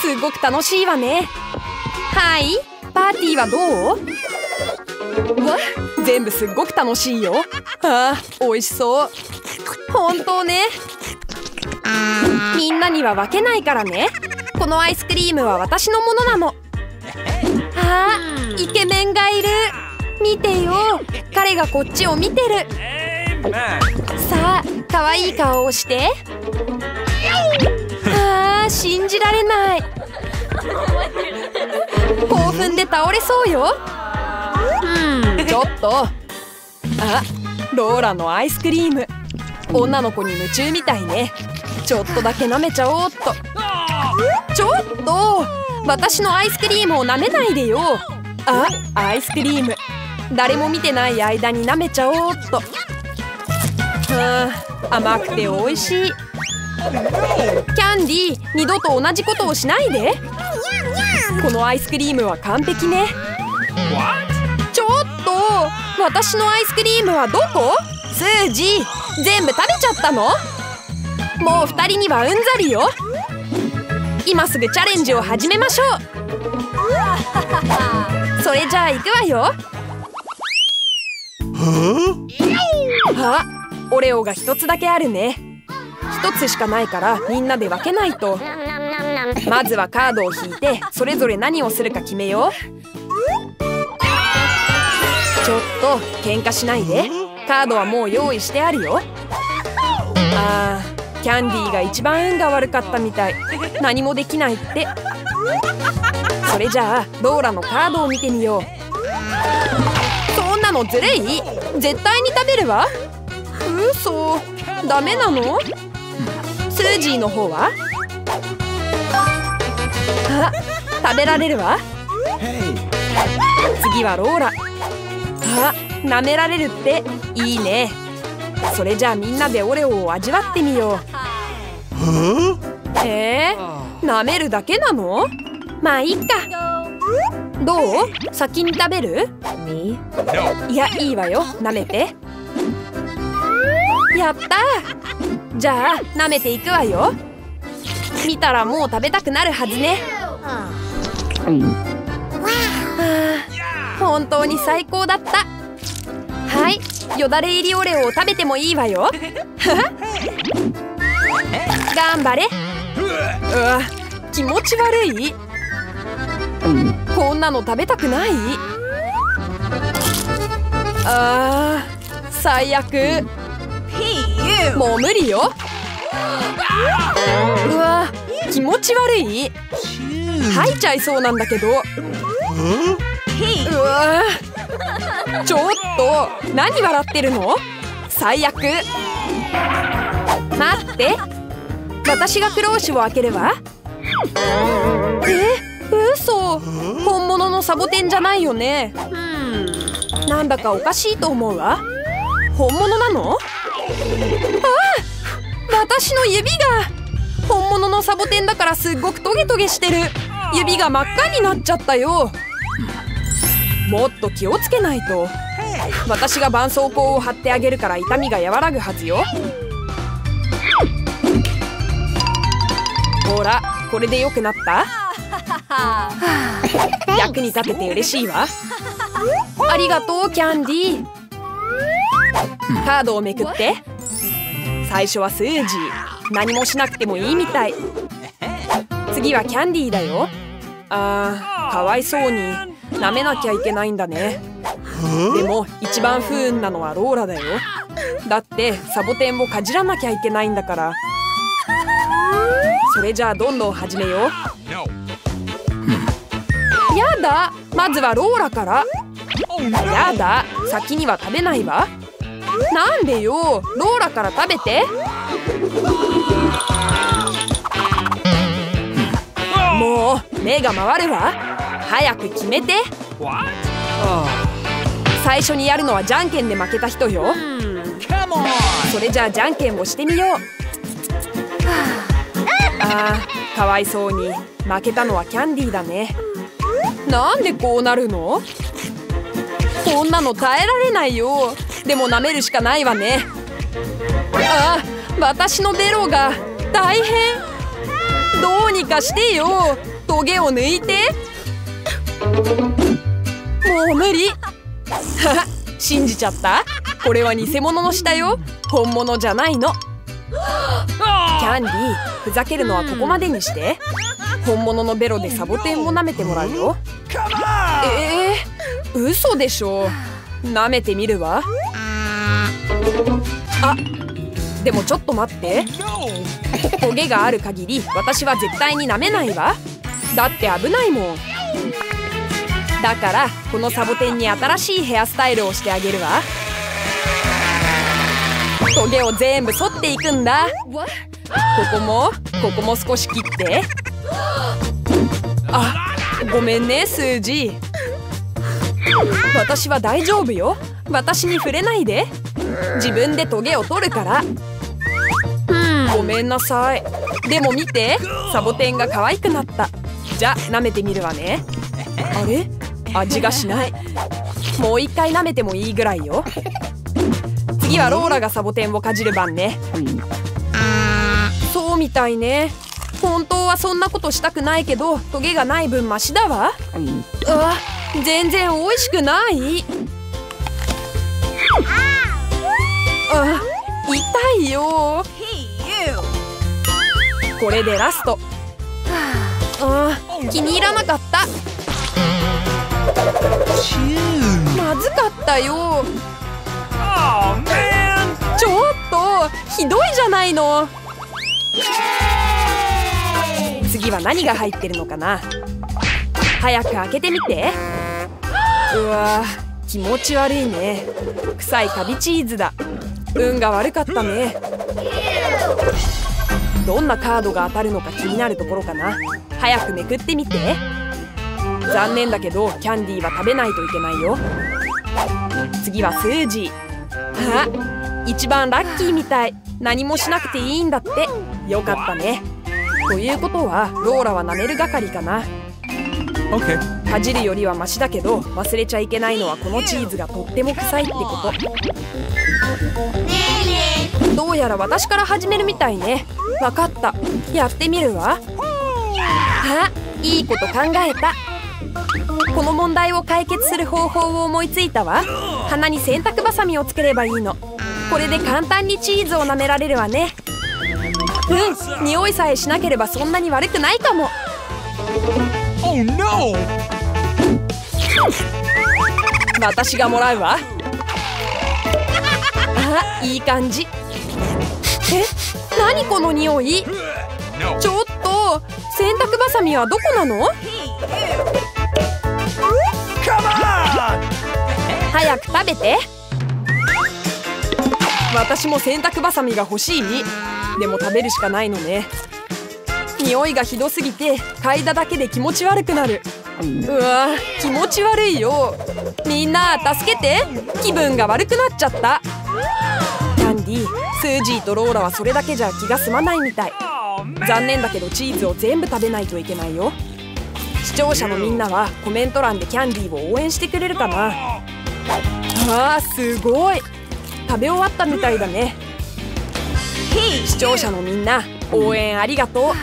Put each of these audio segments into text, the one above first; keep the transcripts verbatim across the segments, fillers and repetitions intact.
すごく楽しいわね。はい、パーティーはどう？わ、全部すっごく楽しいよ。あー、美味しそう。本当ね。みんなには分けないからね。このアイスクリームは私のものなの。あー、イケメンがいる。見てよ、彼がこっちを見てる。さあ、可愛い顔をして。あー、信じられない。興奮で倒れそうよ。ちょっと。あ、ローラのアイスクリーム。女の子に夢中みたいね。ちょっとだけ舐めちゃおうっと。ちょっと、私のアイスクリームを舐めないでよ。あ、アイスクリーム。誰も見てない間に舐めちゃおうっと。あー、甘くて美味しい。キャンディー、二度と同じことをしないで。このアイスクリームは完璧ね。ちょっと、私のアイスクリームはどこ？スージー、全部食べちゃったの？もう二人にはうんざりよ。今すぐチャレンジを始めましょう。それじゃあ行くわよ。あ、オレオが一つだけあるね。一つしかないからみんなで分けないと。まずはカードを引いてそれぞれ何をするか決めよう。ちょっと喧嘩しないで。カードはもう用意してあるよ。あー、キャンディーが一番運が悪かったみたい。何もできないって。それじゃあローラのカードを見てみよう。そんなのずるい。絶対に食べるわ。嘘、ダメなの？スージーの方は？あ、食べられるわ。次はローラ。あ、舐められるっていいね。それじゃあみんなでオレオを味わってみよう。えー、舐めるだけなの？まあいいか。どう？先に食べる？いや、いいわよ、舐めて。やったー。じゃあ舐めていくわよ。見たらもう食べたくなるはずね。あー、本当に最高だった。はい、よだれ入りオレオを食べてもいいわよ。頑張れ。うわ、気持ち悪い。こんなの食べたくない。あー、最悪。もう無理よ。うわ、気持ち悪い。吐いちゃいそうなんだけど。うわ、ちょっと何笑ってるの？最悪。待って、私がクローシュを開けるわ。え、嘘。本物のサボテンじゃないよね。なんだかおかしいと思うわ。本物なの？ああ、私の指が。本物のサボテンだからすっごくトゲトゲしてる。指が真っ赤になっちゃったよ。もっと気をつけないと。私が絆創膏を貼ってあげるから痛みが和らぐはずよ。ほら、これで良くなった？役に立てて嬉しいわ。ありがとう、キャンディー。カードをめくって。最初はスージー。何もしなくてもいいみたい。次はキャンディーだよ。あー、かわいそうに舐めなきゃいけないんだね。でも一番不運なのはローラだよ。だってサボテンをかじらなきゃいけないんだから。それじゃあどんどん始めよう。やだ、まずはローラから。やだ、先には食べないわ。なんでよ、ローラから食べて。もう目が回るわ。早く決めて。最初にやるのはじゃんけんで負けた人よ。それじゃあじゃんけんをしてみよう。あー、かわいそうに負けたのはキャンディーだね。なんでこうなるの？こんなの耐えられないよ。でも舐めるしかないわね。あー、私のベロが大変。どうにかしてよ。 トゲを抜いて。もう無理。信じちゃった？これは偽物の舌よ。本物じゃないの。キャンディー、ふざけるのはここまでにして。本物のベロでサボテンを舐めてもらうよ。えー、嘘でしょ。舐めてみるわ。あ、でもちょっと待って。トゲがある限り私は絶対に舐めないわ。だって危ないもん。だからこのサボテンに新しいヘアスタイルをしてあげるわ。トゲを全部剃っていくんだ。ここもここも少し切って。あ、ごめんねスージー。私は大丈夫よ。私に触れないで。自分でトゲを取るから。ごめんなさい。でも見て、サボテンが可愛くなった。じゃあ舐めてみるわね。あれ？味がしない。もう一回舐めてもいいぐらいよ。次はローラがサボテンをかじる番ね。そうみたいね。本当はそんなことしたくないけど、トゲがない分マシだわ。うわ、全然美味しくない。あ、痛いよ。これでラスト。あ、気に入らなかった。まずかったよ。ちょっとひどいじゃないの。次は何が入ってるのかな。早く開けてみて。うわ、気持ち悪いね。臭いカビチーズだ。運が悪かったね。どんなカードが当たるのか気になるところかな。早くめくってみて。残念だけどキャンディーは食べないといけないよ。次はスージー。あ、一番ラッキーみたい。何もしなくていいんだって。よかったね。ということはローラは舐める係かな。 Okay. かじるよりはマシだけど、忘れちゃいけないのはこのチーズがとっても臭いってこと。どうやら私から始めるみたいね。わかった。やってみるわ。あ、いいこと考えた。この問題を解決する方法を思いついたわ。鼻に洗濯バサミをつければいいの。これで簡単にチーズを舐められるわね。うん、匂いさえしなければそんなに悪くないかも。 Oh no! 私がもらうわ。あ、いい感じ。え、何この匂い。ちょっと、洗濯バサミはどこなの。早く食べて。私も洗濯バサミが欲しい。でも食べるしかないのね。匂いがひどすぎて嗅いだだけで気持ち悪くなる。うわ、気持ち悪いよ。みんな助けて。気分が悪くなっちゃった。キャンディー、スージーとローラはそれだけじゃ気が済まないみたい。残念だけどチーズを全部食べないといけないよ。視聴者のみんなはコメント欄でキャンディーを応援してくれるかな。あー、すごい。食べ終わったみたいだね。視聴者のみんな、応援ありがとう。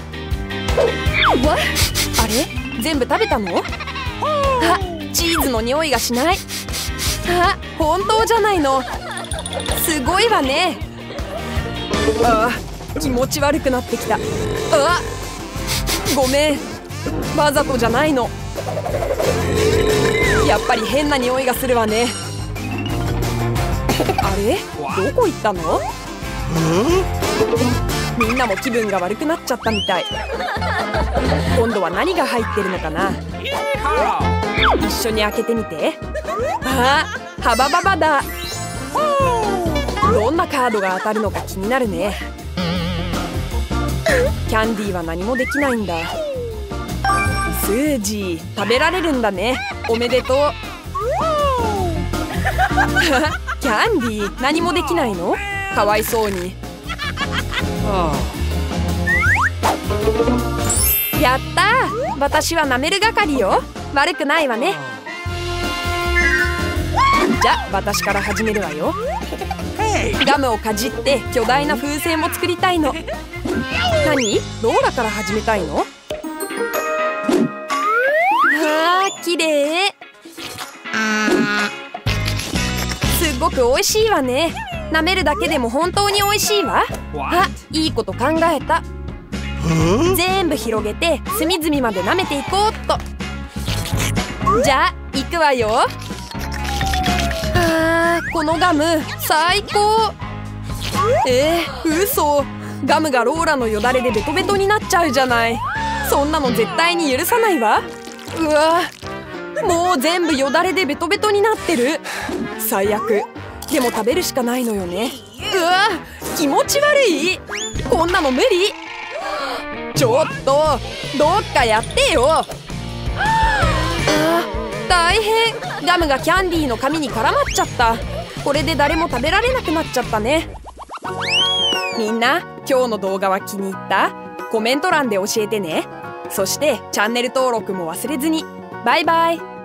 あれ、全部食べたの？あ、チーズの匂いがしない。あ、本当じゃないの。すごいわね。ああ、気持ち悪くなってきた。あ、ごめん。わざとじゃないの。やっぱり変な匂いがするわね。あれ、どこ行ったの？みんなも気分が悪くなっちゃったみたい。今度は何が入ってるのかな。一緒に開けてみて。ああ、ハバババだ。どんなカードが当たるのか気になるね。キャンディーは何もできないんだ。スージー、食べられるんだね。おめでとう。キャンディー、何もできないの？かわいそうに。やったー、私は舐める係よ。悪くないわね。じゃあ私から始めるわよ。ガムをかじって巨大な風船を作りたいの。何？ローラから始めたいの？ 綺麗。すっごく美味しいわね。舐めるだけでも本当に美味しいわ。あ、いいこと考えた。全部広げて隅々まで舐めていこうっと。じゃあ行くわよ。あー、このガム最高。えー、嘘。ガムがローラのよだれでベトベトになっちゃうじゃない。そんなの絶対に許さないわ。うわ、もう全部よだれでベトベトになってる。最悪。でも食べるしかないのよね。うわ、気持ち悪い。こんなの無理。ちょっとどっかやってよ。あ、大変。ガムがキャンディーの紙に絡まっちゃった。これで誰も食べられなくなっちゃったね。みんな、今日の動画は気に入った？コメント欄で教えてね。そしてチャンネル登録も忘れずに。バイバイ。